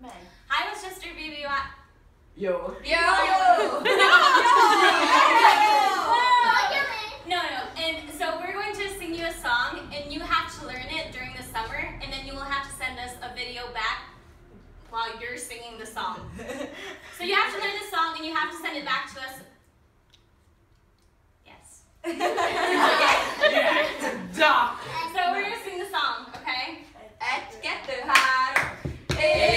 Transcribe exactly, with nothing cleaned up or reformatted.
Meg. Hi, Westchester B B Y. Yo. Yo. Yo. No, no. And so we're going to sing you a song, and you have to learn it during the summer, and then you will have to send us a video back while you're singing the song. So you have to learn the song, and you have to send it back to us. Yes. Yeah. Duh. So we're gonna sing the song, okay? Let's get the high.